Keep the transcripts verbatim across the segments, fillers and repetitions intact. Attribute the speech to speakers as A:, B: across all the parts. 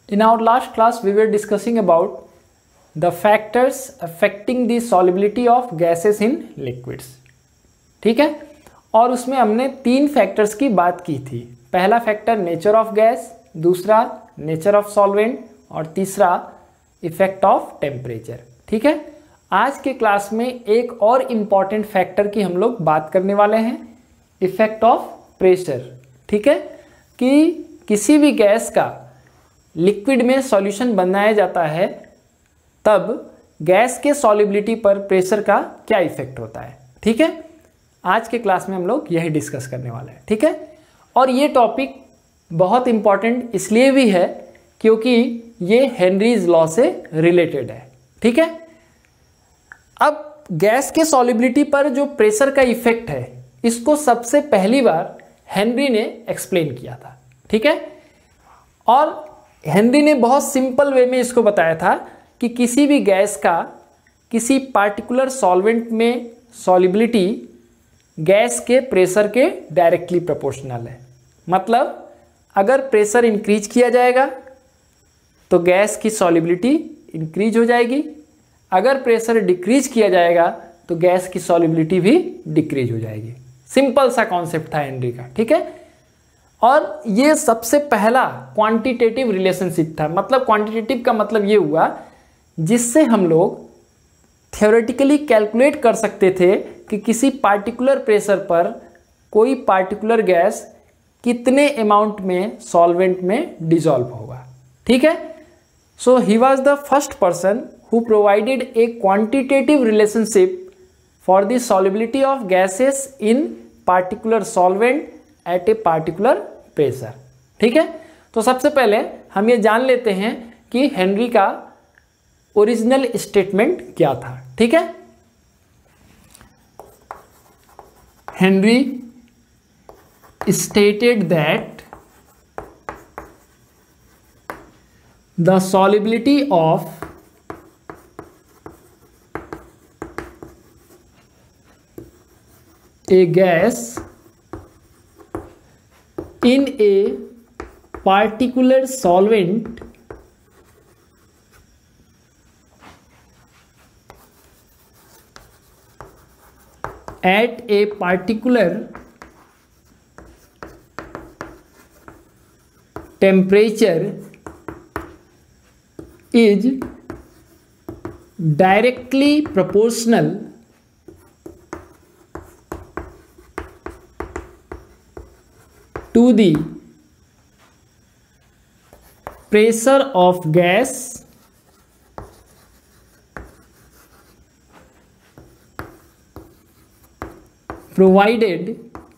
A: In our last class, we were discussing about the factors affecting the solubility of gases in liquids. ठीक है, और उसमें हमने तीन फैक्टर्स की बात की थी. पहला फैक्टर नेचर ऑफ गैस, दूसरा नेचर ऑफ सॉल्वेंट और तीसरा इफेक्ट ऑफ टेम्परेचर. ठीक है, आज के क्लास में एक और इम्पॉर्टेंट फैक्टर की हम लोग बात करने वाले हैं, इफेक्ट ऑफ प्रेशर. ठीक है, कि किसी भी गैस का लिक्विड में सॉल्यूशन बनाया जाता है तब गैस के सॉल्युबिलिटी पर प्रेशर का क्या इफेक्ट होता है. ठीक है, आज के क्लास में हम लोग यही डिस्कस करने वाले हैं. ठीक है, और ये टॉपिक बहुत इंपॉर्टेंट इसलिए भी है क्योंकि ये हेनरीज लॉ से रिलेटेड है. ठीक है, अब गैस के सॉल्युबिलिटी पर जो प्रेशर का इफेक्ट है इसको सबसे पहली बार हेनरी ने एक्सप्लेन किया था. ठीक है, और हेनरी ने बहुत सिंपल वे में इसको बताया था कि किसी भी गैस का किसी पार्टिकुलर सॉल्वेंट में सॉल्युबिलिटी गैस के प्रेशर के डायरेक्टली प्रोपोर्शनल है. मतलब अगर प्रेशर इंक्रीज किया जाएगा तो गैस की सॉल्युबिलिटी इंक्रीज हो जाएगी, अगर प्रेशर डिक्रीज किया जाएगा तो गैस की सॉल्युबिलिटी भी डिक्रीज हो जाएगी. सिंपल सा कॉन्सेप्ट था हेनरी का. ठीक है, और ये सबसे पहला क्वांटिटेटिव रिलेशनशिप था. मतलब क्वांटिटेटिव का मतलब ये हुआ जिससे हम लोग थ्योरेटिकली कैलकुलेट कर सकते थे कि किसी पार्टिकुलर प्रेशर पर कोई पार्टिकुलर गैस कितने अमाउंट में सॉल्वेंट में डिसॉल्व होगा. ठीक है, so he was the first person who provided a quantitative relationship for the solubility of gases in particular solvent at a particular pressure. ठीक है, तो सबसे पहले हम ये जान लेते हैं कि हेनरी का ओरिजिनल स्टेटमेंट क्या था. ठीक है, Henry stated that the solubility of a gas in a particular solvent at a particular temperature is directly proportional to the pressure of gas provided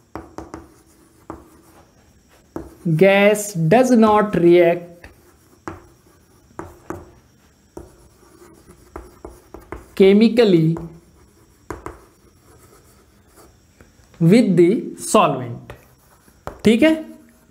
A: gas does not react chemically with the solvent. ठीक है,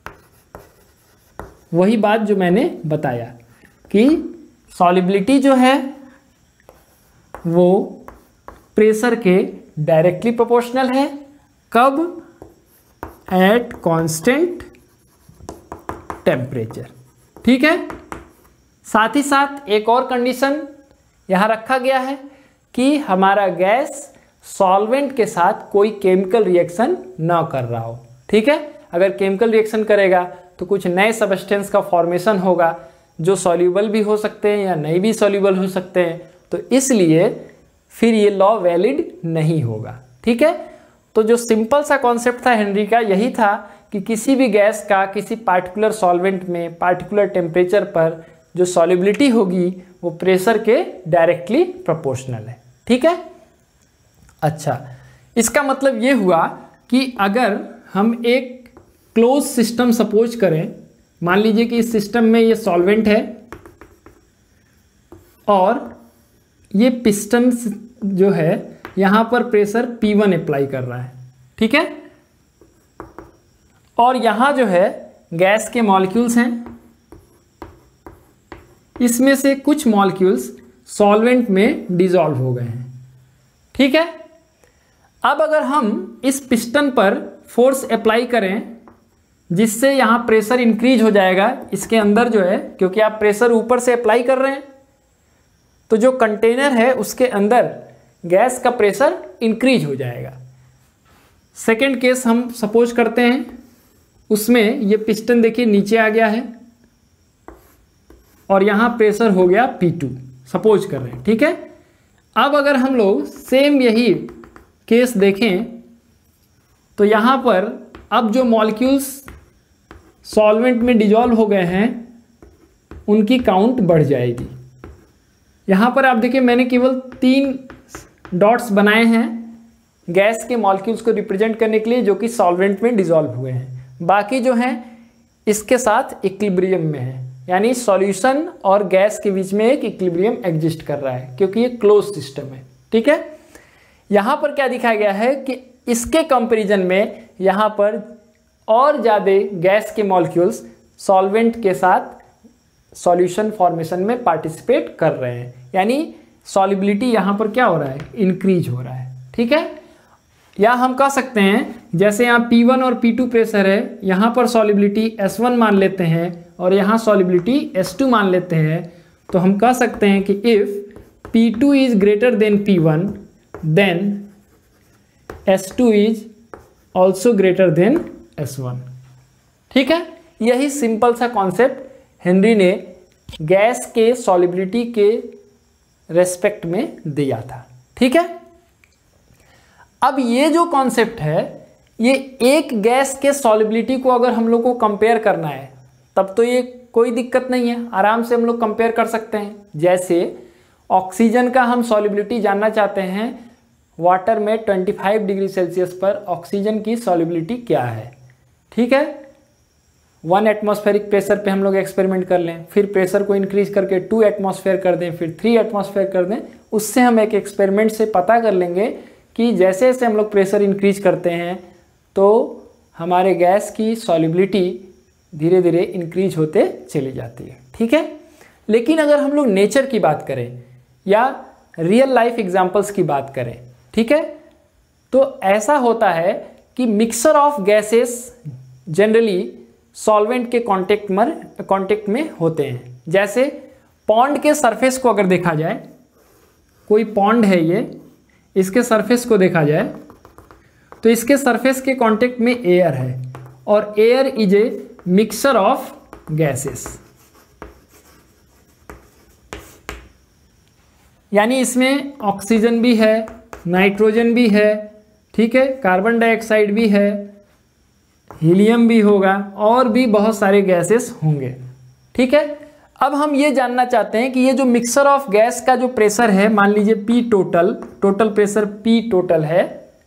A: वही बात जो मैंने बताया कि solubility जो है वो प्रेशर के डायरेक्टली प्रोपोर्शनल है. कब? At constant temperature. ठीक है, साथ ही साथ एक और कंडीशन यहां रखा गया है कि हमारा गैस सॉल्वेंट के साथ कोई केमिकल रिएक्शन ना कर रहा हो. ठीक है, अगर केमिकल रिएक्शन करेगा तो कुछ नए सबस्टेंस का फॉर्मेशन होगा जो सॉल्यूबल भी हो सकते हैं या नहीं भी सॉल्यूबल हो सकते हैं, तो इसलिए फिर ये लॉ वैलिड नहीं होगा. ठीक है, तो जो सिंपल सा कॉन्सेप्ट था हेनरी का यही था कि किसी भी गैस का किसी पार्टिकुलर सॉल्वेंट में पार्टिकुलर टेम्परेचर पर जो सॉल्युबिलिटी होगी वो प्रेशर के डायरेक्टली प्रोपोर्शनल है. ठीक है, अच्छा, इसका मतलब ये हुआ कि अगर हम एक क्लोज सिस्टम सपोज करें, मान लीजिए कि इस सिस्टम में ये सॉल्वेंट है और ये पिस्टन जो है यहां पर प्रेशर पी वन अप्लाई कर रहा है. ठीक है, और यहां जो है गैस के मॉलिक्यूल्स हैं, इसमें से कुछ मॉलिक्यूल्स सॉल्वेंट में डिसॉल्व हो गए हैं. ठीक है, अब अगर हम इस पिस्टन पर फोर्स अप्लाई करें जिससे यहाँ प्रेशर इंक्रीज हो जाएगा इसके अंदर जो है, क्योंकि आप प्रेशर ऊपर से अप्लाई कर रहे हैं तो जो कंटेनर है उसके अंदर गैस का प्रेशर इंक्रीज हो जाएगा। सेकेंड केस हम सपोज करते हैं, उसमें ये पिस्टन देखिए नीचे आ गया है और यहाँ प्रेशर हो गया पी टू, सपोज कर रहे हैं, ठीक है। अब अगर हम लोग सेम यही केस देखें तो यहाँ पर अब जो मॉलिक्यूल्स सॉल्वेंट में डिजॉल्व हो गए हैं उनकी काउंट बढ़ जाएगी। यहाँ पर आप देखिए मैंने केवल तीन डॉट्स बनाए हैं गैस के मॉलिक्यूल्स को रिप्रेजेंट करने के लिए जो कि सॉल्वेंट में डिजॉल्व हुए हैं, बाकी जो हैं इसके साथ इक्विलिब्रियम में है, यानी सॉल्यूशन और गैस के बीच में एक इक्विलिब्रियम एग्जिस्ट कर रहा है क्योंकि ये क्लोज सिस्टम है, ठीक है। यहाँ पर क्या दिखाया गया है कि इसके कंपैरिजन में यहाँ पर और ज़्यादा गैस के मॉलिक्यूल्स सॉल्वेंट के साथ सॉल्यूशन फॉर्मेशन में पार्टिसिपेट कर रहे हैं, यानी सॉल्युबिलिटी यहाँ पर क्या हो रहा है, इंक्रीज हो रहा है, ठीक है। या हम कह सकते हैं जैसे यहाँ पी वन और पी टू प्रेशर है, यहाँ पर सॉल्युबिलिटी एस वन मान लेते हैं और यहाँ सॉल्युबिलिटी एस टू मान लेते हैं, तो हम कह सकते हैं कि if P two is greater than P one then S two is also greater than S one, ठीक है। यही सिंपल सा कॉन्सेप्ट हेनरी ने गैस के सॉल्युबिलिटी के रेस्पेक्ट में दिया था, ठीक है। अब ये जो कॉन्सेप्ट है, ये एक गैस के सॉल्युबिलिटी को अगर हम लोग को कंपेयर करना है तब तो ये कोई दिक्कत नहीं है, आराम से हम लोग कंपेयर कर सकते हैं। जैसे ऑक्सीजन का हम सॉल्युबिलिटी जानना चाहते हैं, वाटर में पच्चीस डिग्री सेल्सियस पर ऑक्सीजन की सॉल्युबिलिटी क्या है, ठीक है। वन एटमॉस्फेरिक प्रेशर पे हम लोग एक्सपेरिमेंट कर लें, फिर प्रेशर को इंक्रीज करके टू एटमॉस्फेयर कर दें, फिर थ्री एटमॉस्फेयर कर दें, उससे हम एक एक्सपेरिमेंट से पता कर लेंगे कि जैसे जैसे हम लोग प्रेशर इंक्रीज करते हैं तो हमारे गैस की सॉल्युबिलिटी धीरे धीरे इंक्रीज होते चली जाती है, ठीक है। लेकिन अगर हम लोग नेचर की बात करें या रियल लाइफ एग्जांपल्स की बात करें, ठीक है, तो ऐसा होता है कि mixture of gases generally solvent के कांटेक्ट में कांटेक्ट में होते हैं। जैसे पॉन्ड के सरफेस को अगर देखा जाए, कोई पॉन्ड है ये, इसके सरफेस को देखा जाए तो इसके सरफेस के कांटेक्ट में एयर है और air is a mixture of gases, यानी इसमें ऑक्सीजन भी है, नाइट्रोजन भी है, ठीक है, कार्बन डाइऑक्साइड भी है, हीलियम भी होगा और भी बहुत सारे गैसेस होंगे, ठीक है। अब हम ये जानना चाहते हैं कि ये जो मिक्सचर ऑफ गैस का जो प्रेशर है, मान लीजिए P total, total pressure P total है,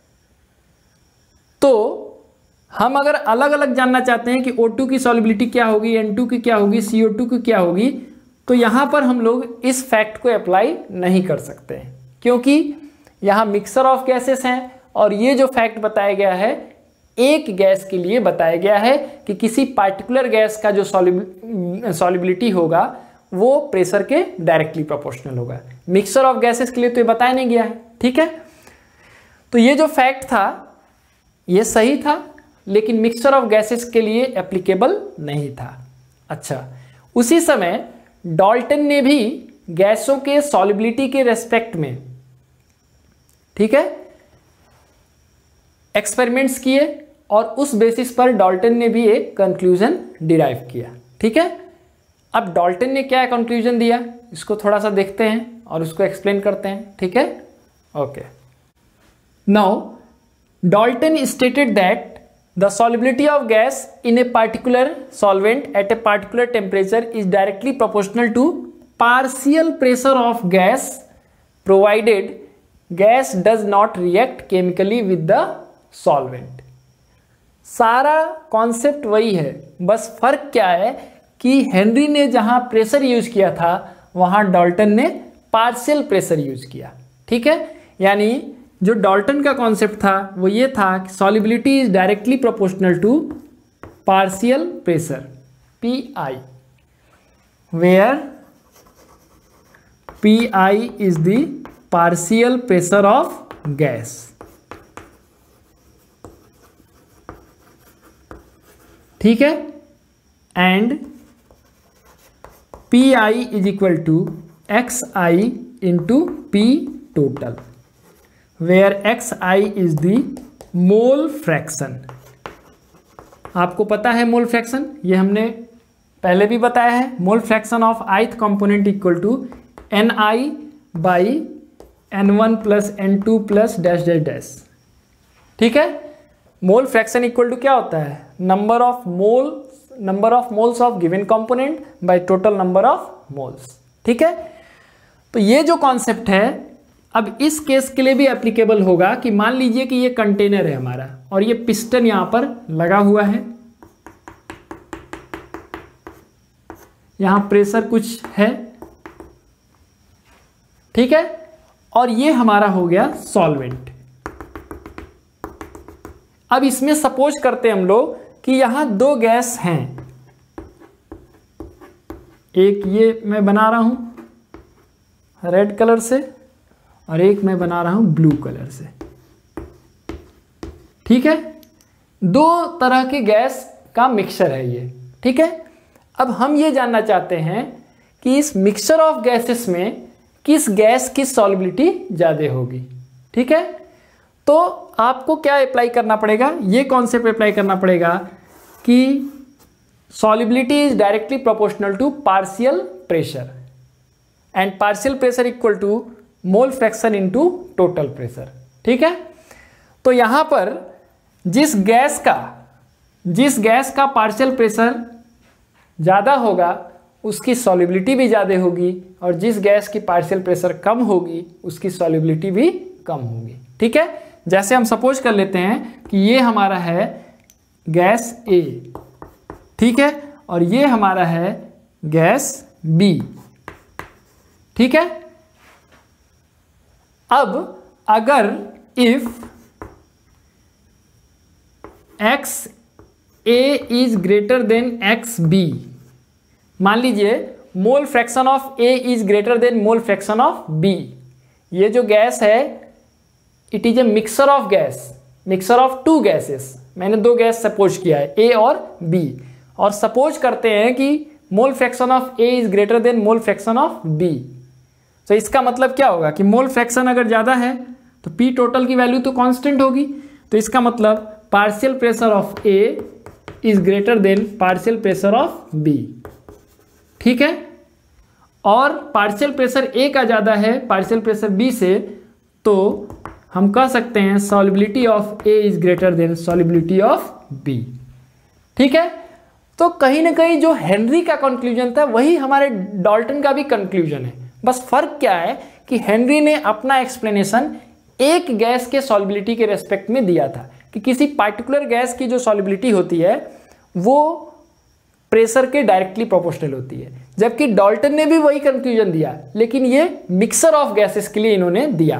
A: तो हम अगर अलग अलग जानना चाहते हैं कि ओ टू की सॉल्युबिलिटी क्या होगी, एन टू की क्या होगी, सी ओ टू की क्या होगी, तो यहाँ पर हम लोग इस फैक्ट को अप्लाई नहीं कर सकते हैं क्योंकि यहाँ मिक्सचर ऑफ गैसेस हैं और ये जो फैक्ट बताया गया है एक गैस के लिए बताया गया है कि किसी पार्टिकुलर गैस का जो सॉल्युबिलिटी होगा वो प्रेशर के डायरेक्टली प्रोपोर्शनल होगा। मिक्सचर ऑफ गैसेस के लिए तो ये बताया नहीं गया है, ठीक है। तो ये जो फैक्ट था ये सही था, लेकिन मिक्सचर ऑफ गैसेस के लिए एप्लीकेबल नहीं था। अच्छा, उसी समय डाल्टन ने भी गैसों के सॉल्युबिलिटी के रेस्पेक्ट में, ठीक है, एक्सपेरिमेंट्स किए और उस बेसिस पर डाल्टन ने भी एक कंक्लूजन डिराइव किया, ठीक है। अब डाल्टन ने क्या कंक्लूजन दिया इसको थोड़ा सा देखते हैं और उसको एक्सप्लेन करते हैं, ठीक है। Okay, now Dalton stated that the solubility of gas in a particular solvent at a particular temperature is directly proportional to partial pressure of gas provided gas does not react chemically with the solvent। सारा concept वही है, बस फर्क क्या है कि Henry ने जहां प्रेशर यूज किया था वहां डाल्टन ने पार्शियल प्रेशर यूज किया, ठीक है। यानी जो डाल्टन का कॉन्सेप्ट था वो ये था कि solubility is directly proportional to partial pressure P I, where P I is the partial pressure of gas, ठीक है, and P I is equal to X I into P total, where X I is the mole fraction. आपको पता है mole fraction, ये हमने पहले भी बताया है। Mole fraction of ith component equal to N I by N one plus N two plus dash dash dash. ठीक है, मोल फ्रैक्शन इक्वल टू क्या होता है, number of mole number of moles of given component by total number of moles. ठीक है, तो ये जो कॉन्सेप्ट है अब इस केस के लिए भी एप्लीकेबल होगा कि मान लीजिए कि ये कंटेनर है हमारा और ये पिस्टन यहां पर लगा हुआ है, यहां प्रेशर कुछ है, ठीक है, और ये हमारा हो गया सॉल्वेंट। अब इसमें सपोज करते हैं हम लोग कि यहां दो गैस हैं, एक ये मैं बना रहा हूं रेड कलर से और एक मैं बना रहा हूं ब्लू कलर से। ठीक है, दो तरह के गैस का मिक्सचर है ये। ठीक है, अब हम ये जानना चाहते हैं कि इस मिक्सचर ऑफ गैसेस में किस गैस की सॉल्युबिलिटी ज़्यादा होगी। ठीक है, तो आपको क्या अप्लाई करना पड़ेगा, ये कॉन्सेप्ट अप्लाई करना पड़ेगा कि solubility is directly proportional to partial pressure and partial pressure equal to mole fraction into total pressure. ठीक है, तो यहां पर जिस गैस का जिस गैस का पार्शियल प्रेशर ज़्यादा होगा उसकी सॉल्युबिलिटी भी ज़्यादा होगी और जिस गैस की पार्शियल प्रेशर कम होगी उसकी सॉल्युबिलिटी भी कम होगी। ठीक है, जैसे हम सपोज कर लेते हैं कि ये हमारा है गैस ए, ठीक है, और ये हमारा है गैस बी। ठीक है, अब अगर if X A is greater than X B, मान लीजिए mole fraction of A is greater than mole fraction of B, ये जो गैस है it is a mixture of gas mixture of two gases. मैंने दो गैस सपोज किया है ए और बी, और सपोज करते हैं कि mole fraction of A is greater than mole fraction of B. तो इसका मतलब क्या होगा कि मोल फ्रैक्शन अगर ज़्यादा है तो पी टोटल की वैल्यू तो कांस्टेंट होगी, तो इसका मतलब partial pressure of A is greater than partial pressure of B. ठीक है, और पार्शियल प्रेशर ए का ज़्यादा है पार्शियल प्रेशर बी से, तो हम कह सकते हैं solubility of A is greater than solubility of B. ठीक है, तो कहीं ना कहीं जो हेनरी का कंक्लूजन था वही हमारे डाल्टन का भी कंक्लूजन है। बस फर्क क्या है कि हेनरी ने अपना एक्सप्लेनेशन एक गैस के सॉल्युबिलिटी के रेस्पेक्ट में दिया था कि किसी पार्टिकुलर गैस की जो सॉल्युबिलिटी होती है वो प्रेशर के डायरेक्टली प्रोपोर्शनल होती है, जबकि डाल्टन ने भी वही कंक्लूजन दिया, लेकिन ये मिक्सर ऑफ गैसेस के लिए इन्होंने दिया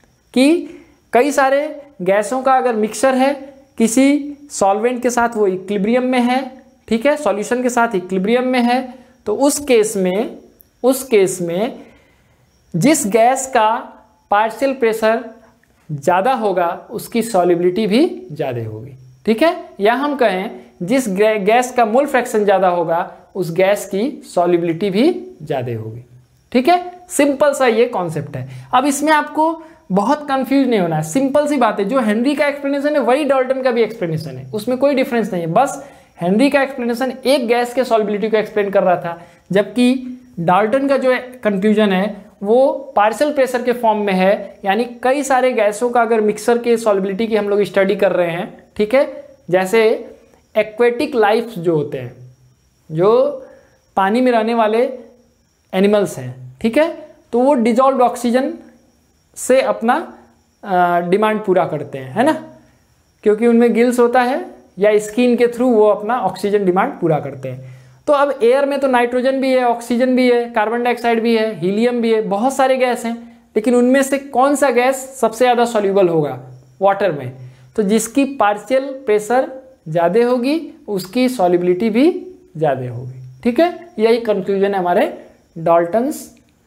A: कि कई सारे गैसों का अगर मिक्सर है किसी सॉल्वेंट के साथ वो इक्विलिब्रियम में है, ठीक है, सॉल्यूशन के साथ इक्विलिब्रियम में है, तो उस केस में उस केस में जिस गैस का पार्शियल प्रेशर ज़्यादा होगा उसकी सॉल्युबिलिटी भी ज़्यादा होगी। ठीक है, या हम कहें जिस गैस का मोल फ्रैक्शन ज़्यादा होगा उस गैस की सॉल्युबिलिटी भी ज़्यादा होगी। ठीक है, सिंपल सा ये कॉन्सेप्ट है। अब इसमें आपको बहुत कंफ्यूज नहीं होना है, सिंपल सी बात है, जो हेनरी का एक्सप्लेनेशन है वही डाल्टन का भी एक्सप्लेनेशन है, उसमें कोई डिफरेंस नहीं है। बस हेनरी का एक्सप्लेनेशन एक गैस के सॉल्युबिलिटी को एक्सप्लेन कर रहा था, जबकि डाल्टन का जो कंक्लूजन है वो पार्शियल प्रेशर के फॉर्म में है, यानी कई सारे गैसों का अगर मिक्सर के सॉल्युबिलिटी की हम लोग स्टडी कर रहे हैं, ठीक है, जैसे एक्वेटिक लाइफ जो होते हैं, जो पानी में रहने वाले एनिमल्स हैं, ठीक है, तो वो डिजॉल्व्ड ऑक्सीजन से अपना डिमांड पूरा करते हैं, है ना, क्योंकि उनमें गिल्स होता है या स्किन के थ्रू वो अपना ऑक्सीजन डिमांड पूरा करते हैं। तो अब एयर में तो नाइट्रोजन भी है, ऑक्सीजन भी है, कार्बन डाइऑक्साइड भी है, हीलियम भी है, बहुत सारे गैस हैं, लेकिन उनमें से कौन सा गैस सबसे ज़्यादा सॉल्यूबल होगा वाटर में, तो जिसकी पार्शियल प्रेशर ज़्यादा होगी उसकी सॉल्युबिलिटी भी ज़्यादा होगी। ठीक है, यही कंक्लूजन है हमारे डाल्टन्स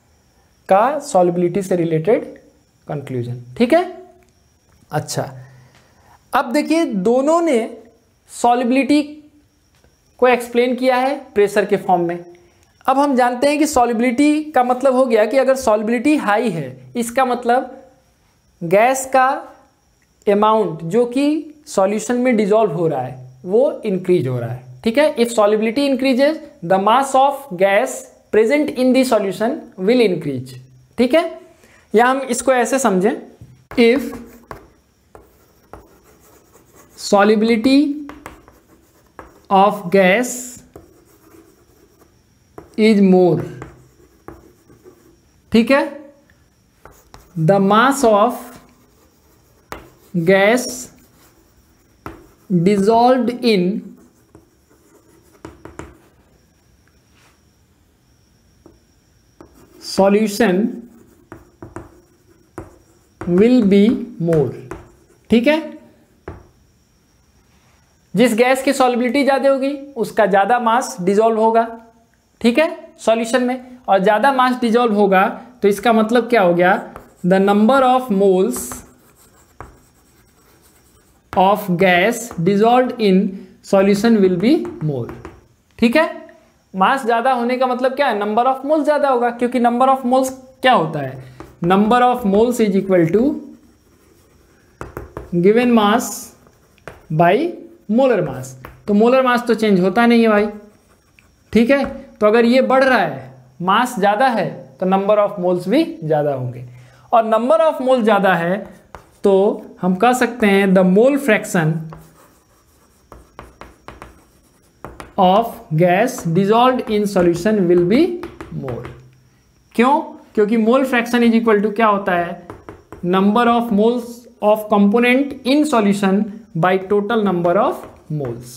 A: का सॉल्युबिलिटी से रिलेटेड कंक्लूजन। ठीक है, अच्छा अब देखिए दोनों ने सॉल्युबिलिटी को एक्सप्लेन किया है प्रेशर के फॉर्म में। अब हम जानते हैं कि सॉल्युबिलिटी का मतलब हो गया कि अगर सॉल्युबिलिटी हाई है, इसका मतलब गैस का अमाउंट जो कि सॉल्यूशन में डिजॉल्व हो रहा है वो इंक्रीज हो रहा है। ठीक है, if solubility increases the mass of gas present in the solution will increase. ठीक है, या हम इसको ऐसे समझें, if solubility of gas is more, ठीक है, the mass of gas dissolved in solution will be more। ठीक है, जिस गैस की सॉल्युबिलिटी ज़्यादा होगी उसका ज़्यादा मास डिजॉल्व होगा। ठीक है, सॉल्यूशन में, और ज़्यादा मास डिजॉल्व होगा तो इसका मतलब क्या हो गया, the number of moles of gas dissolve in solution will be more. ठीक है, मास ज़्यादा होने का मतलब क्या है, नंबर ऑफ मोल्स ज़्यादा होगा, क्योंकि नंबर ऑफ मोल्स क्या होता है, number of moles is equal to given mass by molar mass. तो मोलर मास तो चेंज होता नहीं है भाई। ठीक है, तो अगर ये बढ़ रहा है, मास ज़्यादा है, तो नंबर ऑफ मोल्स भी ज़्यादा होंगे, और नंबर ऑफ मोल ज़्यादा है तो हम कह सकते हैं the mole fraction of gas dissolved in solution will be more. क्यों, क्योंकि mole fraction is equal to क्या होता है, number of moles of component in solution by total number of moles.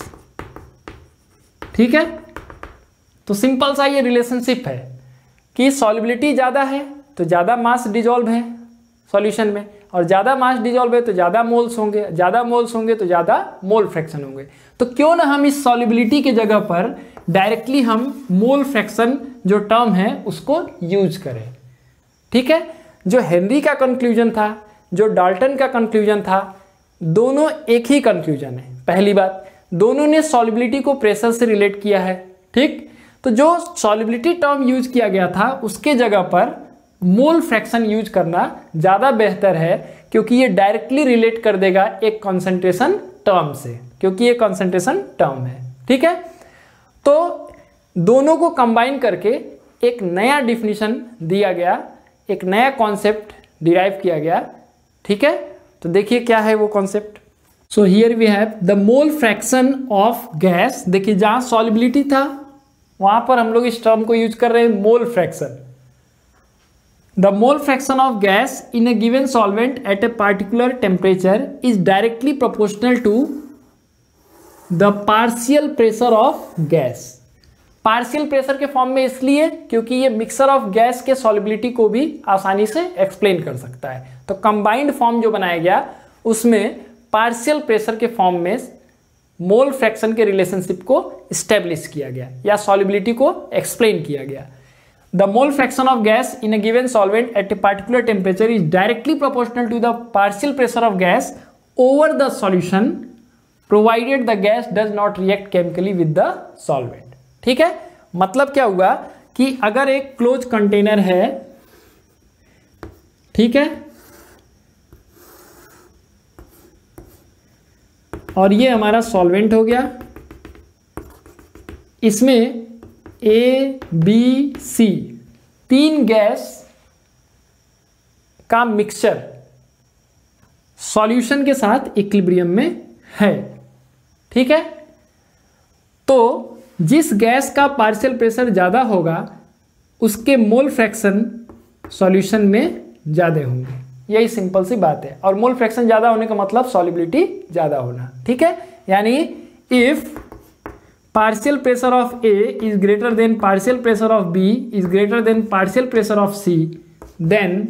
A: ठीक है, तो सिंपल सा ये रिलेशनशिप है कि सॉल्युबिलिटी ज़्यादा है तो ज़्यादा मास डिजॉल्व है सॉल्यूशन में, और ज़्यादा मास डिजॉल्व है तो ज़्यादा मोल्स होंगे, ज़्यादा मोल्स होंगे तो ज़्यादा मोल फ्रैक्शन होंगे। तो क्यों ना हम इस सॉल्युबिलिटी के जगह पर डायरेक्टली हम मोल फ्रैक्शन जो टर्म है उसको यूज करें। ठीक है, जो हेनरी का कंक्लूजन था, जो डाल्टन का कंक्लूजन था, दोनों एक ही कंक्लूजन है। पहली बात, दोनों ने सॉल्युबिलिटी को प्रेशर से रिलेट किया है। ठीक, तो जो सॉल्युबिलिटी टर्म यूज किया गया था उसके जगह पर मोल फ्रैक्शन यूज करना ज़्यादा बेहतर है, क्योंकि ये डायरेक्टली रिलेट कर देगा एक कॉन्सेंट्रेशन टर्म से, क्योंकि ये कॉन्सेंट्रेशन टर्म है। ठीक है, तो दोनों को कंबाइन करके एक नया डिफिनीशन दिया गया, एक नया कॉन्सेप्ट डिराइव किया गया। ठीक है, तो देखिए क्या है वो concept. So here we have the mole fraction of gas. देखिए जहां सॉल्युबिलिटी था वहां पर हम लोग इस टर्म को यूज कर रहे हैं mole fraction. The mole fraction of gas in a given solvent at a particular temperature is directly proportional to the partial pressure of gas. Partial pressure के फॉर्म में इसलिए क्योंकि ये मिक्सर ऑफ गैस के solubility को भी आसानी से एक्सप्लेन कर सकता है। तो कंबाइंड फॉर्म जो बनाया गया उसमें पार्शियल प्रेशर के फॉर्म में मोल फ्रैक्शन के रिलेशनशिप को स्टेब्लिश किया गया या सॉल्युबिलिटी को एक्सप्लेन किया गया। The mole fraction of gas in a given solvent at a particular temperature is directly proportional to the partial pressure of gas over the solution provided the gas does not react chemically with the solvent. ठीक है, मतलब क्या हुआ कि अगर एक close container है, ठीक है, और ये हमारा सॉल्वेंट हो गया, इसमें ए बी सी तीन गैस का मिक्सचर सॉल्यूशन के साथ इक्विलिब्रियम में है। ठीक है, तो जिस गैस का पार्शियल प्रेशर ज़्यादा होगा उसके मोल फ्रैक्शन सॉल्यूशन में ज़्यादा होंगे। यही सिंपल सी बात है, और मोल फ्रैक्शन ज़्यादा होने का मतलब सॉल्युबिलिटी ज़्यादा होना। ठीक है, यानी if partial pressure of A is greater than partial pressure of B is greater than partial pressure of C, then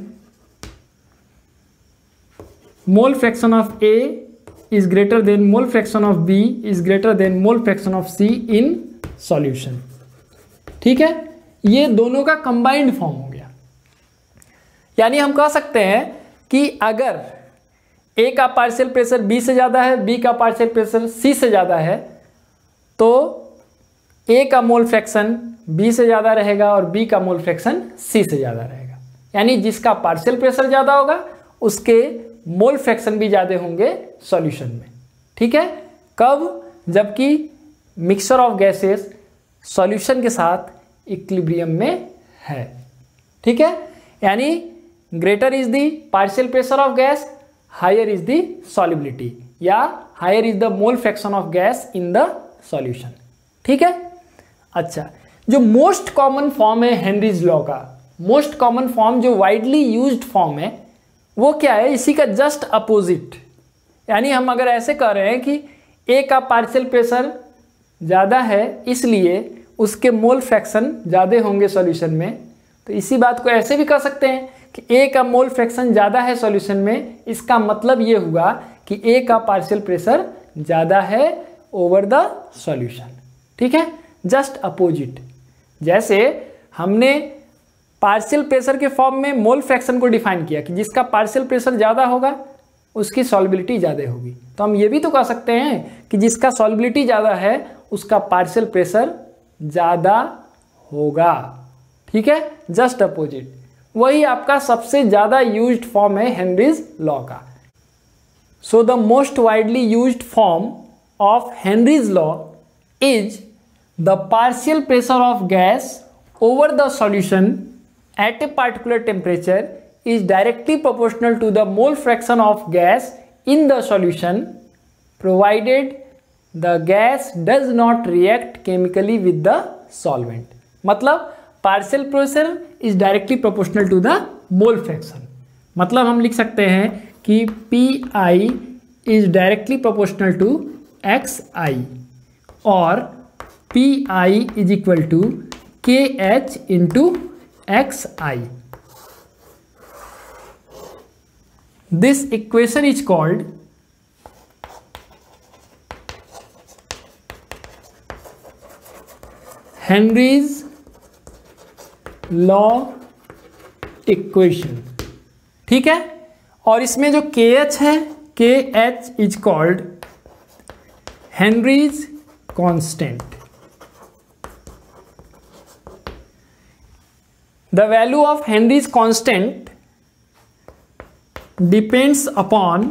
A: mole fraction of A is greater than mole fraction of B is greater than mole fraction of C in solution। ठीक है, ये दोनों का combined form हो गया। यानी हम कह सकते हैं कि अगर A का पार्शियल प्रेशर B से ज़्यादा है, B का पार्शियल प्रेशर C से ज़्यादा है, तो ए का मोल फ्रैक्शन बी से ज़्यादा रहेगा और बी का मोल फ्रैक्शन सी से ज़्यादा रहेगा। यानी जिसका पार्शियल प्रेशर ज़्यादा होगा उसके मोल फ्रैक्शन भी ज़्यादा होंगे सॉल्यूशन में। ठीक है, कब? जबकि मिक्सचर ऑफ गैसेस सॉल्यूशन के साथ इक्विलिब्रियम में है। ठीक है, यानी greater is the partial pressure of gas, higher is the solubility, या higher is the mole fraction of gas in the solution. ठीक है, अच्छा, जो मोस्ट कॉमन फॉर्म है हेनरीज लॉ का, मोस्ट कॉमन फॉर्म जो वाइडली यूज्ड फॉर्म है वो क्या है? इसी का जस्ट अपोजिट। यानी हम अगर ऐसे कह रहे हैं कि ए का पार्शियल प्रेशर ज़्यादा है इसलिए उसके मोल फ्रैक्शन ज़्यादा होंगे सॉल्यूशन में, तो इसी बात को ऐसे भी कह सकते हैं कि ए का मोल फ्रैक्शन ज़्यादा है सॉल्यूशन में, इसका मतलब ये हुआ कि ए का पार्शियल प्रेशर ज़्यादा है ओवर द सॉल्यूशन। ठीक है, जस्ट अपोजिट। जैसे हमने पार्शियल प्रेशर के फॉर्म में मोल फ्रैक्शन को डिफाइन किया कि जिसका पार्शियल प्रेशर ज़्यादा होगा उसकी सॉल्युबिलिटी ज़्यादा होगी, तो हम ये भी तो कह सकते हैं कि जिसका सॉल्युबिलिटी ज़्यादा है उसका पार्शियल प्रेशर ज़्यादा होगा। ठीक है, जस्ट अपोजिट। वही आपका सबसे ज़्यादा यूज्ड फॉर्म है हेनरीज लॉ का। So the most widely used form of Henry's law is the partial pressure of gas over the solution at a particular temperature is directly proportional to the mole fraction of gas in the solution, provided the gas does not react chemically with the solvent. मतलब partial pressure is directly proportional to the mole fraction. मतलब हम लिख सकते हैं कि Pi is directly proportional to Xi और Pi is equal to K H into Xi. This equation is called Henry's law equation. ठीक है, और इसमें जो K H है, K H is called Henry's constant. The value of Henry's constant depends upon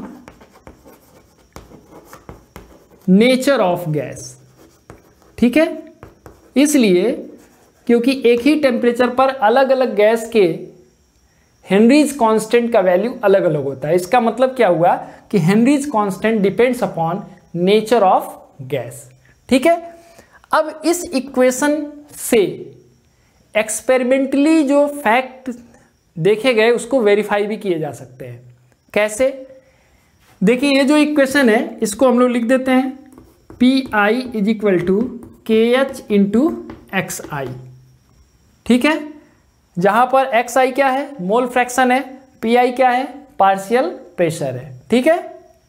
A: nature of gas. ठीक है, इसलिए क्योंकि एक ही टेम्परेचर पर अलग अलग गैस के हेनरीज कांस्टेंट का वैल्यू अलग अलग होता है। इसका मतलब क्या हुआ कि Henry's constant depends upon nature of gas. ठीक है, अब इस इक्वेशन से एक्सपेरिमेंटली जो फैक्ट देखे गए उसको वेरीफाई भी किए जा सकते हैं। कैसे? देखिए, ये जो इक्वेशन है इसको हम लोग लिख देते हैं P I is equal to K H into X I. ठीक है, जहां पर एक्स आई क्या है? मोल फ्रैक्शन है। पी आई क्या है? पार्शियल प्रेशर है। ठीक है,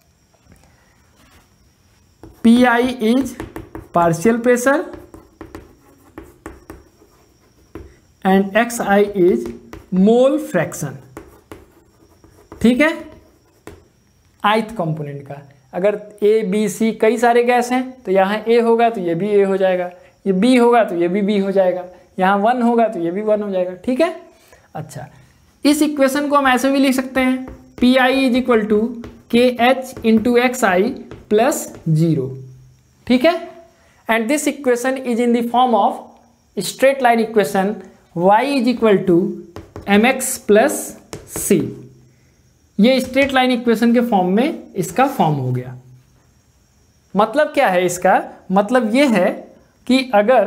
A: P I is partial pressure and xi is mole fraction. ठीक है, ith कंपोनेंट का। अगर a b c कई सारे गैस हैं तो यहाँ a होगा तो ये भी a हो जाएगा, ये b होगा तो ये भी b हो जाएगा, यहाँ वन होगा तो ये भी वन हो जाएगा। ठीक है, अच्छा, इस इक्वेशन को हम ऐसे भी लिख सकते हैं P I is equal to K H into X I plus zero. ठीक है, and this equation is in the form of straight line equation y is equal to M X plus C. ये straight line equation के form में इसका form हो गया। मतलब क्या है इसका? मतलब ये है कि अगर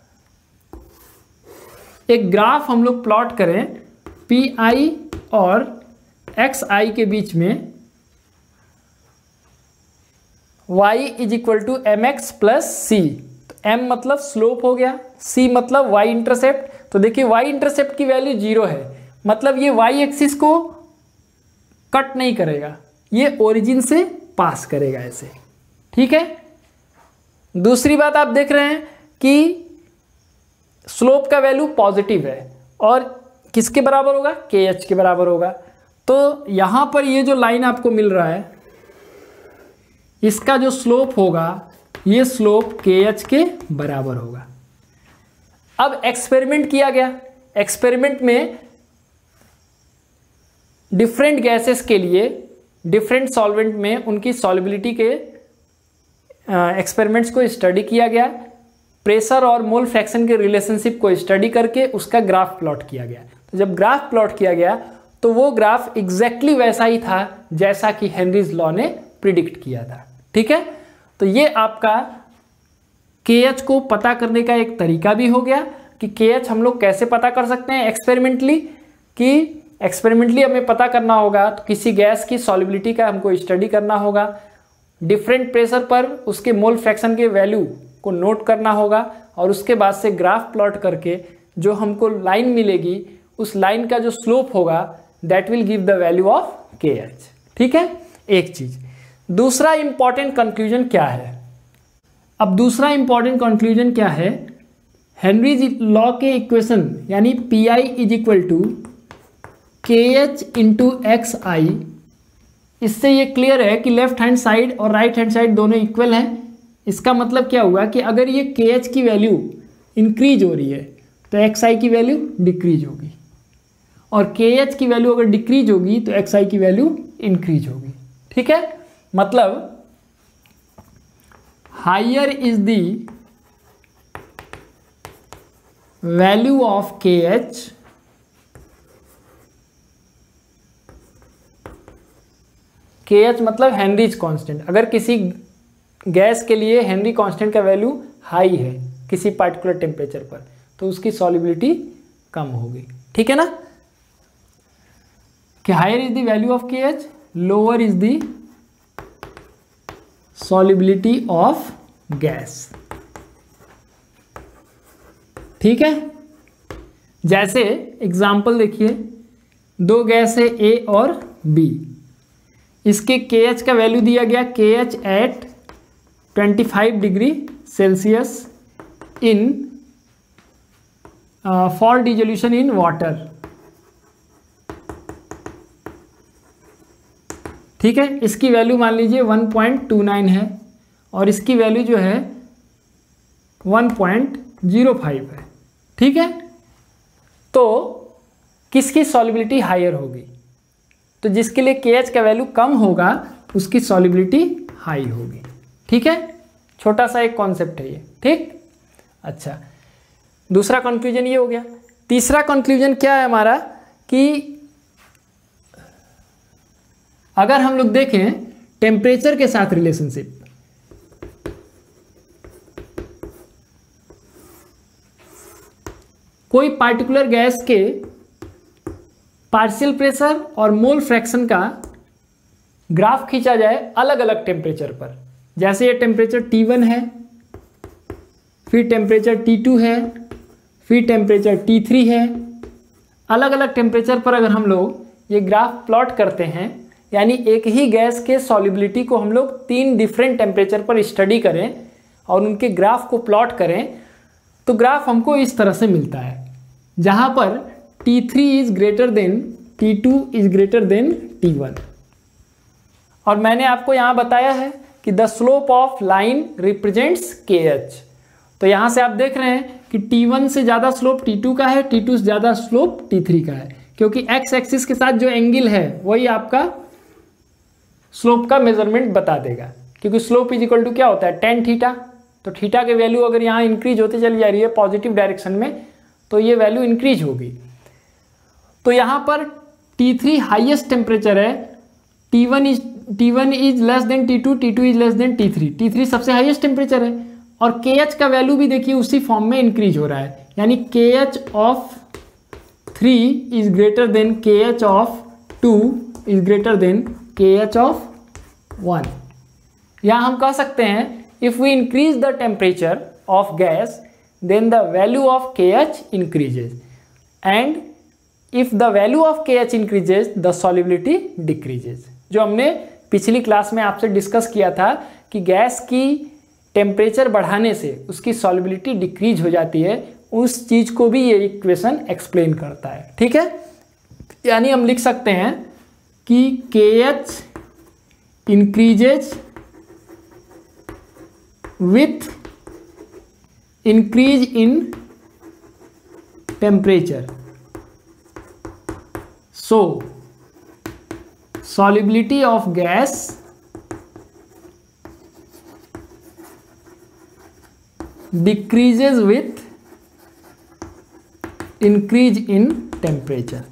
A: एक ग्राफ हम लोग प्लॉट करें पी आई और एक्स आई के बीच में, y is equal to M X plus C. m मतलब स्लोप हो गया, c मतलब y इंटरसेप्ट। तो देखिए y इंटरसेप्ट की वैल्यू जीरो है, मतलब ये y एक्सिस को कट नहीं करेगा, ये ओरिजिन से पास करेगा ऐसे। ठीक है, दूसरी बात आप देख रहे हैं कि स्लोप का वैल्यू पॉजिटिव है और किसके बराबर होगा? के एच के बराबर होगा। तो यहां पर ये जो लाइन आपको मिल रहा है इसका जो स्लोप होगा ये स्लोप के एच के बराबर होगा। अब एक्सपेरिमेंट किया गया, एक्सपेरिमेंट में डिफरेंट गैसेस के लिए डिफरेंट सॉल्वेंट में उनकी सॉल्युबिलिटी के एक्सपेरिमेंट्स को स्टडी किया गया, प्रेशर और मोल फ्रैक्शन के रिलेशनशिप को स्टडी करके उसका ग्राफ प्लॉट किया गया। तो जब ग्राफ प्लॉट किया गया तो वो ग्राफ एग्जैक्टली वैसा ही था जैसा कि हेनरीज लॉ ने प्रिडिक्ट किया था। ठीक है, तो ये आपका के एच को पता करने का एक तरीका भी हो गया कि के एच हम लोग कैसे पता कर सकते हैं एक्सपेरिमेंटली, कि एक्सपेरिमेंटली हमें पता करना होगा तो किसी गैस की सॉल्युबिलिटी का हमको स्टडी करना होगा, डिफरेंट प्रेशर पर उसके मोल फ्रैक्शन के वैल्यू को नोट करना होगा और उसके बाद से ग्राफ प्लॉट करके जो हमको लाइन मिलेगी उस लाइन का जो स्लोप होगा that will give the value of K H. ठीक है, एक चीज। दूसरा इंपॉर्टेंट कंक्लूजन क्या है? अब दूसरा इंपॉर्टेंट कंक्लूजन क्या है? हेनरीज लॉ के इक्वेशन यानी P I is equal to K H into X I, इससे ये क्लियर है कि लेफ्ट हैंड साइड और राइट हैंड साइड दोनों इक्वल हैं। इसका मतलब क्या हुआ कि अगर ये के एच की वैल्यू इंक्रीज हो रही है तो एक्स आई की वैल्यू डिक्रीज होगी, और के एच की वैल्यू अगर डिक्रीज होगी तो एक्स आई की वैल्यू इंक्रीज होगी। ठीक है, मतलब higher is the value of K H K H मतलब हेनरीज कांस्टेंट। अगर किसी गैस के लिए हेनरी कांस्टेंट का वैल्यू हाई है किसी पार्टिकुलर टेम्परेचर पर तो उसकी सॉल्युबिलिटी कम होगी। ठीक है ना, कि higher is the value of K H, lower is the solubility of gas. ठीक है, जैसे एग्जांपल देखिए, दो गैस है ए और बी, इसके के एच का वैल्यू दिया गया के एच एट पच्चीस degree Celsius in for dissolution in water. ठीक है, इसकी वैल्यू मान लीजिए वन पॉइंट टू नाइन है और इसकी वैल्यू जो है वन पॉइंट ज़ीरो फाइव है। ठीक है, तो किसकी सॉल्युबिलिटी हायर होगी? तो जिसके लिए के एच का वैल्यू कम होगा उसकी सॉल्युबिलिटी हाई होगी। ठीक है, छोटा सा एक कॉन्सेप्ट है ये। ठीक, अच्छा, दूसरा कंक्लूजन ये हो गया। तीसरा कंक्लूजन क्या है हमारा कि अगर हम लोग देखें टेम्परेचर के साथ रिलेशनशिप, कोई पार्टिकुलर गैस के पार्शियल प्रेशर और मोल फ्रैक्शन का ग्राफ खींचा जाए अलग अलग टेम्परेचर पर, जैसे ये टेम्परेचर टी वन है, फिर टेम्परेचर टी टू है, फिर टेम्परेचर टी थ्री है। अलग अलग टेम्परेचर पर अगर हम लोग ये ग्राफ प्लॉट करते हैं, यानी एक ही गैस के सॉल्युबिलिटी को हम लोग तीन डिफरेंट टेम्परेचर पर स्टडी करें और उनके ग्राफ को प्लॉट करें, तो ग्राफ हमको इस तरह से मिलता है, जहाँ पर T three is greater than T two is greater than T one. और मैंने आपको यहाँ बताया है कि the slope of line represents K H. तो यहाँ से आप देख रहे हैं कि टी वन से ज़्यादा स्लोप टी टू का है, टी टू से ज़्यादा स्लोप टी थ्री का है, क्योंकि एक्स एक्सिस के साथ जो एंगल है वही आपका स्लोप का मेजरमेंट बता देगा, क्योंकि स्लोप इज इक्वल टू क्या होता है, टेन थीटा। तो थीटा के वैल्यू अगर यहाँ इंक्रीज होती चली जा रही है पॉजिटिव डायरेक्शन में तो ये वैल्यू इंक्रीज होगी। तो यहाँ पर टी थ्री हाइएस्ट टेम्परेचर है, T one is T one is less than T two, T two is less than T three, T three सबसे हाईएस्ट टेम्परेचर है, और के एच का वैल्यू भी देखिए उसी फॉर्म में इंक्रीज हो रहा है, यानी K H of three is greater than K H of two is greater than K H of one. यहाँ हम कह सकते हैं if we increase the temperature of gas then the value of K H increases, and if the value of K H increases the solubility decreases। जो हमने पिछली class में आपसे डिस्कस किया था कि गैस की टेम्परेचर बढ़ाने से उसकी सॉल्युबिलिटी डिक्रीज हो जाती है, उस चीज को भी ये इक्वेशन एक्सप्लेन करता है। ठीक है, यानी हम लिख सकते हैं कि K H increases with increase in temperature. So solubility of gas decreases with increase in temperature.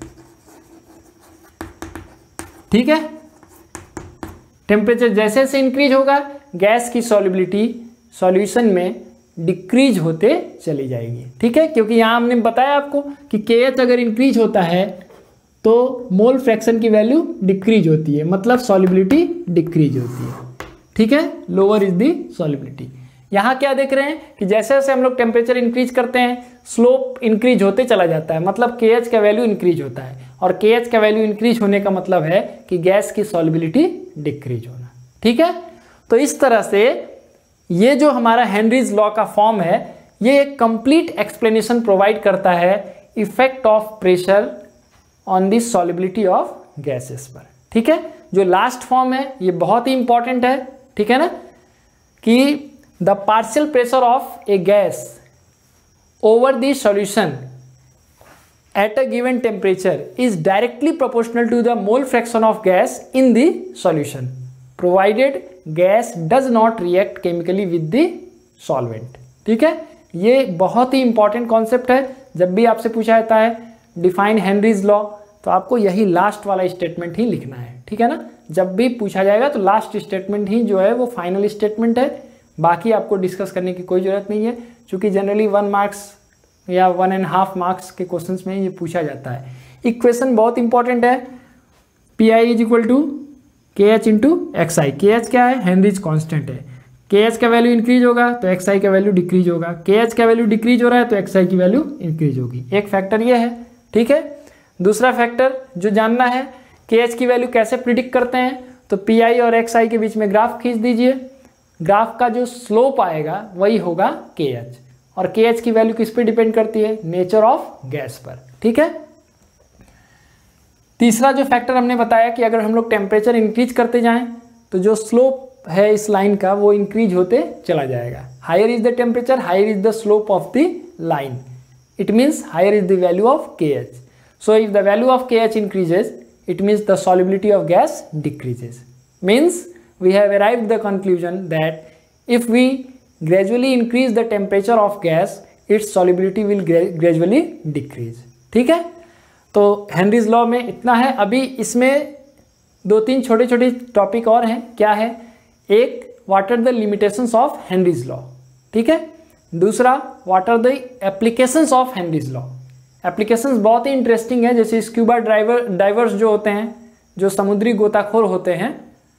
A: ठीक है, टेम्परेचर जैसे जैसे इंक्रीज होगा गैस की सॉल्युबिलिटी सॉल्यूशन में डिक्रीज होते चली जाएगी। ठीक है, क्योंकि यहाँ हमने बताया आपको कि के एच अगर इंक्रीज होता है तो मोल फ्रैक्शन की वैल्यू डिक्रीज होती है, मतलब सॉल्युबिलिटी डिक्रीज होती है। ठीक है, लोअर इज दी सॉल्युबिलिटी। यहाँ क्या देख रहे हैं कि जैसे जैसे हम लोग टेम्परेचर इंक्रीज करते हैं स्लोप इंक्रीज होते चला जाता है, मतलब के एच का वैल्यू इंक्रीज होता है, और के एच का वैल्यू इंक्रीज होने का मतलब है कि गैस की सॉल्युबिलिटी डिक्रीज होना। ठीक है, तो इस तरह से ये जो हमारा हेनरीज लॉ का फॉर्म है ये एक कंप्लीट एक्सप्लेनेशन प्रोवाइड करता है effect of pressure on the solubility of gases पर। ठीक है, जो लास्ट फॉर्म है ये बहुत ही इंपॉर्टेंट है। ठीक है ना, कि the partial pressure of a gas over the solution at a given temperature is directly proportional to the mole fraction of gas in the solution provided gas does not react chemically with the solvent। ठीक है, ये बहुत ही important concept है। जब भी आपसे पूछा जाता है डिफाइन हेनरीज लॉ तो आपको यही लास्ट वाला स्टेटमेंट ही लिखना है। ठीक है ना, जब भी पूछा जाएगा तो लास्ट स्टेटमेंट ही जो है वो फाइनल स्टेटमेंट है, बाकी आपको डिस्कस करने की कोई ज़रूरत नहीं है, क्योंकि जनरली वन मार्क्स या वन एंड हाफ मार्क्स के क्वेश्चंस में ये पूछा जाता है। इक्वेशन बहुत इंपॉर्टेंट है, P I is equal to K H into X I. K H क्या है, हेनरीज कांस्टेंट है। के एच का वैल्यू इंक्रीज होगा तो एक्स आई का वैल्यू डिक्रीज होगा, के एच का वैल्यू डिक्रीज हो रहा है तो एक्स आई की वैल्यू इंक्रीज होगी। एक फैक्टर ये है। ठीक है, दूसरा फैक्टर जो जानना है के एच की वैल्यू कैसे प्रिडिक्ट करते हैं, तो पी आई और एक्स आई के बीच में ग्राफ खींच दीजिए, ग्राफ का जो स्लोप आएगा वही होगा के एच, और के एच की वैल्यू किस पे डिपेंड करती है, नेचर ऑफ गैस पर। ठीक है, तीसरा जो फैक्टर हमने बताया कि अगर हम लोग टेम्परेचर इंक्रीज करते जाएं तो जो स्लोप है इस लाइन का वो इंक्रीज होते चला जाएगा। Higher is the temperature higher is the slope of the line, it means higher is the value of K H. So if the value of K H increases it means the solubility of gas decreases, means we have arrived the conclusion that if we gradually increase the temperature of gas its solubility will gradually decrease। ठीक है, तो Henrys law में इतना है। अभी इसमें दो तीन छोटे छोटे टॉपिक और हैं। क्या है, एक what are the limitations of Henry's law. ठीक है, दूसरा what are the applications of Henry's law. Applications बहुत ही इंटरेस्टिंग है, जैसे स्क्यूबा ड्राइवर डाइवर्स जो होते हैं, जो समुद्री गोताखोर होते हैं,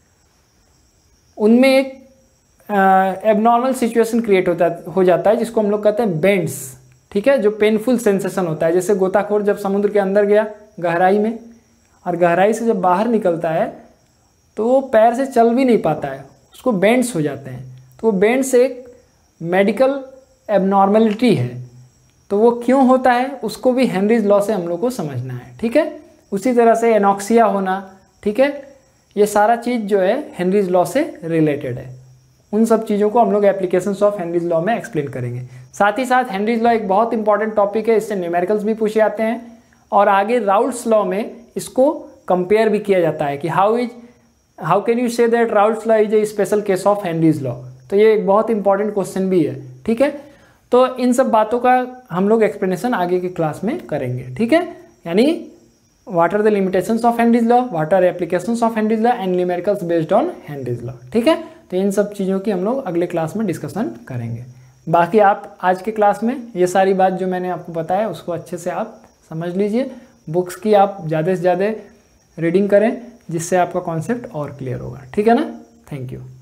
A: उनमें एक एबनॉर्मल सिचुएशन क्रिएट होता हो जाता है जिसको हम लोग कहते हैं बेंड्स। ठीक है, जो पेनफुल सेंसेशन होता है, जैसे गोताखोर जब समुद्र के अंदर गया गहराई में और गहराई से जब बाहर निकलता है तो वो पैर से चल भी नहीं पाता है, उसको बेंड्स हो जाते हैं। तो वो बेंड्स एक मेडिकल एबनॉर्मलिटी है, तो वो क्यों होता है उसको भी हेनरीज लॉ से हम लोग को समझना है। ठीक है, उसी तरह से एनॉक्सिया होना, ठीक है, ये सारा चीज़ जो है हेनरीज लॉ से रिलेटेड है। उन सब चीज़ों को हम लोग एप्लीकेशंस ऑफ हेनरीज लॉ में एक्सप्लेन करेंगे। साथ ही साथ हेनरीज लॉ एक बहुत इंपॉर्टेंट टॉपिक है, इससे न्यूमेरिकल्स भी पूछे जाते हैं, और आगे राउल्ट्स लॉ में इसको कंपेयर भी किया जाता है कि how is how can you say that Raoult's law is a special case of Henry's law. तो ये एक बहुत इंपॉर्टेंट क्वेश्चन भी है। ठीक है, तो इन सब बातों का हम लोग एक्सप्लेनेशन आगे की क्लास में करेंगे। ठीक है, यानी what are the limitations of Henry's law, what are applications of Henry's law and numericals based on Henry's law. ठीक है, तो इन सब चीज़ों की हम लोग अगले क्लास में डिस्कशन करेंगे। बाकी आप आज के क्लास में ये सारी बात जो मैंने आपको बताया उसको अच्छे से आप समझ लीजिए। बुक्स की आप ज़्यादा से ज़्यादा रीडिंग करें जिससे आपका कॉन्सेप्ट और क्लियर होगा। ठीक है ना, थैंक यू।